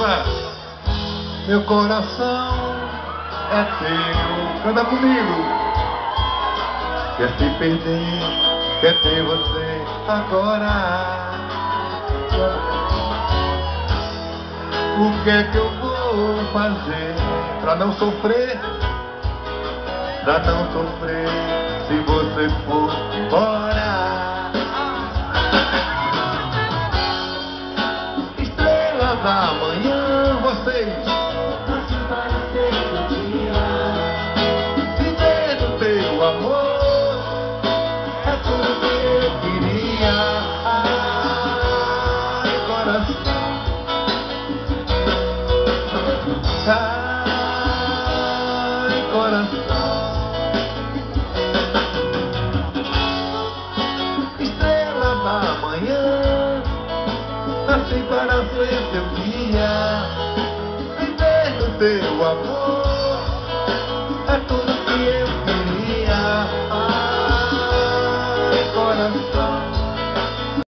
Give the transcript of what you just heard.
Eva. Meu coração é teu. Canta comigo. Quer te perder, quer ter você agora. O que é que eu vou fazer pra não sofrer? Pra não sofrer se você for embora. Estrela da manhã, vocês viver do teu amor é tudo que eu queria. Ai, coração, ai, coração. Estrela da manhã, nasci para ser teu guia, viver do teu amor